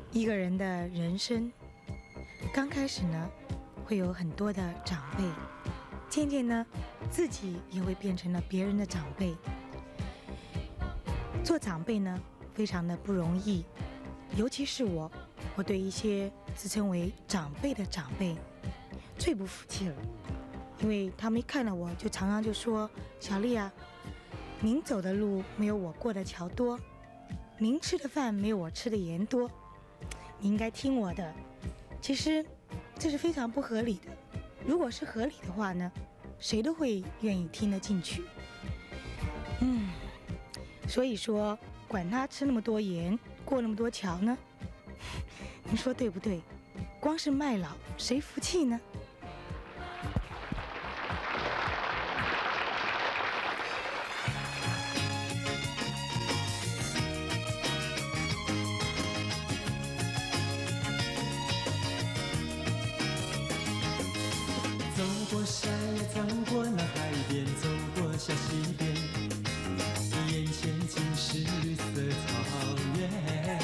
一个人的人生，刚开始呢，会有很多的长辈，渐渐呢，自己也会变成了别人的长辈。做长辈呢，非常的不容易，尤其是我对一些自称为长辈的长辈最不服气了，因为他们一看到我就常常就说：“小丽啊，您走的路没有我过的桥多，您吃的饭没有我吃的盐多，你应该听我的。”其实这是非常不合理的。如果是合理的话呢，谁都会愿意听得进去。所以说，管他吃那么多盐，过那么多桥呢？你说对不对？光是卖老，谁服气呢？ 走过山也走过那海边，走过小溪边，眼前尽是绿色草原，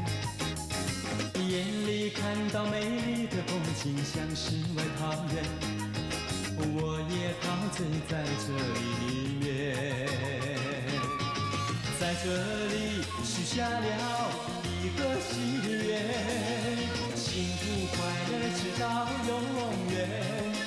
眼里看到美丽的风景，像世外桃源，我也陶醉在这里面，在这里许下了一个心愿，幸福快乐直到永远。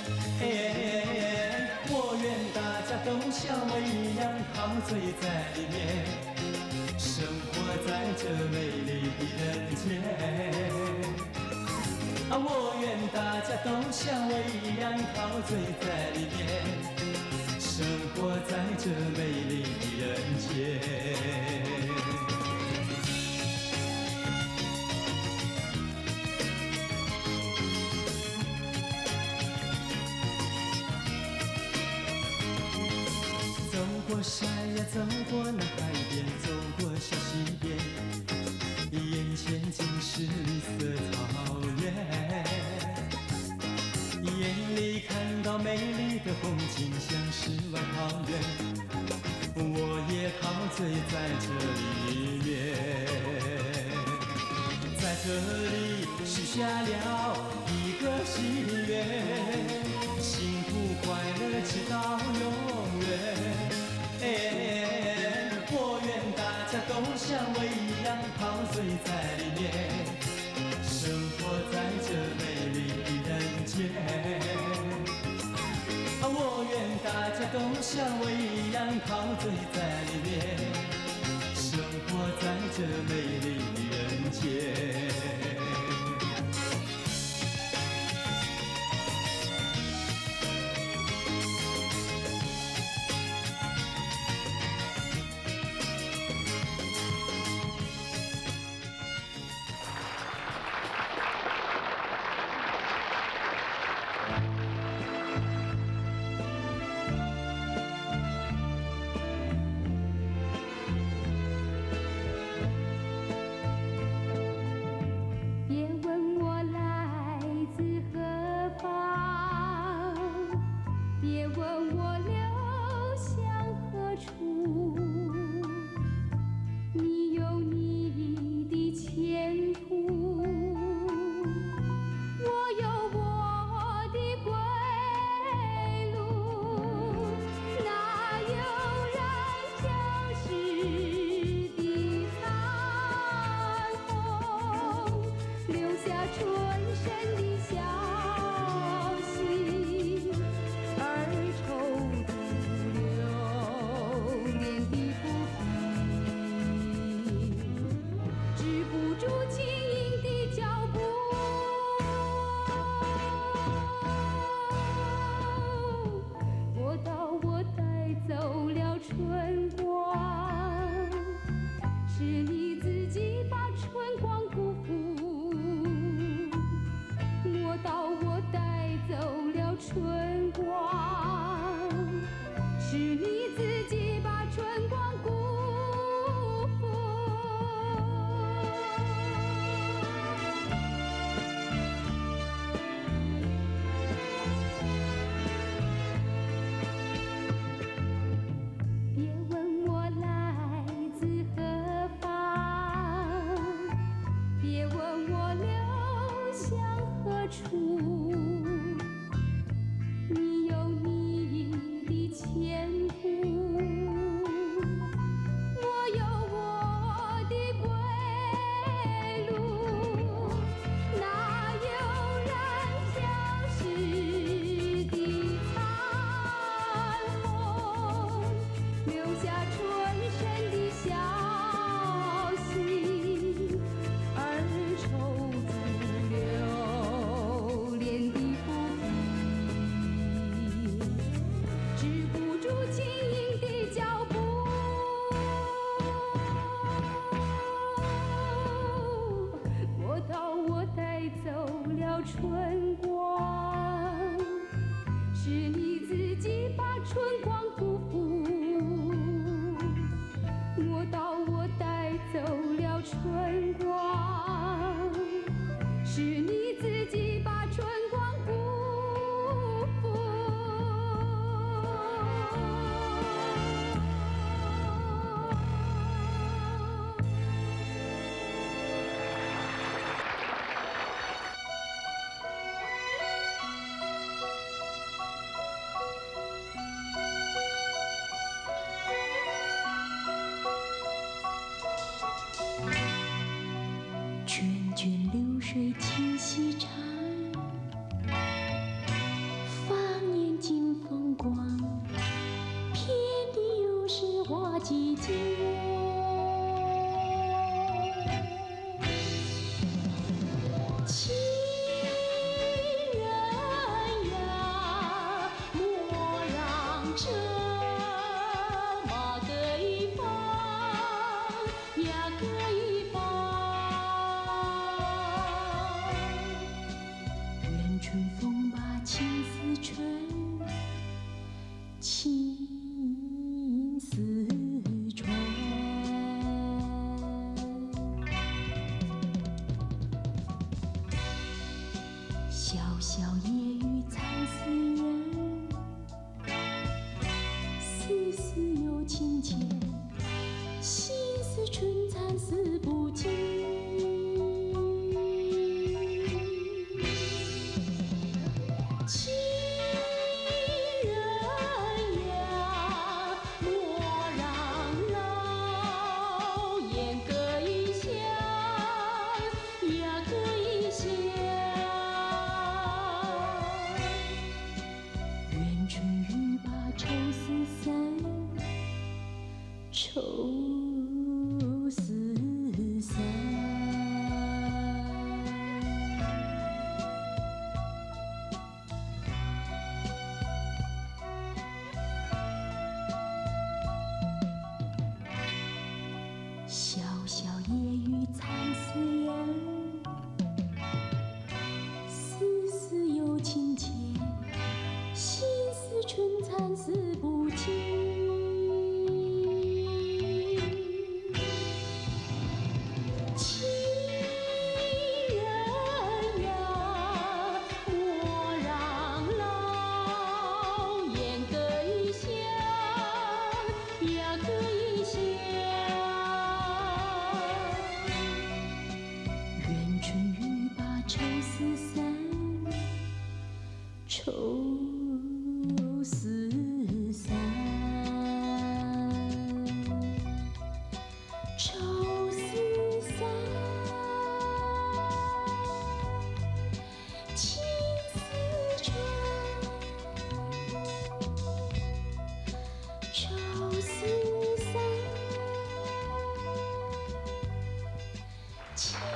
我愿大家都像我一样陶醉在里面，生活在这美丽的人间。我愿大家都像我一样陶醉在里面，生活在这美丽的人间。走过山呀，走过那海边，走过小溪边，眼前尽是绿色草原，眼里看到美丽的风景，像世外桃源，我也陶醉在这里面，在这里许下了一个心愿，幸福快乐直到永远。我愿大家都像我一样陶醉在里面，生活在这美丽的人间。我愿大家都像我一样陶醉在里面，生活在这美丽的人间。 处，你有你的前途，我有我的归路。哪有人消逝的残红，留下春生的消息，而愁逐流连的浮萍，止不住轻盈的脚步。我带走了春光，是你自己把春光辜负。我带走了春光，是你自己把春光辜负。涓涓流水清溪长，放眼尽风光，遍地又是花季节。情人呀，莫让车马各一方呀，各一方。愿春风把情丝春，情丝传。小小夜雨残丝人，丝丝有情牵，心似春蚕丝不尽。情人呀，莫让老燕各一乡呀，各一乡。愿春雨把愁丝散，愁丝散。小小夜雨残丝人，丝丝有情牵，心似春蚕丝不尽。情人呀，莫让老燕各一乡呀，各一乡。愿春雨把愁丝散，愁丝散。愁丝散，情丝传。愁丝散，情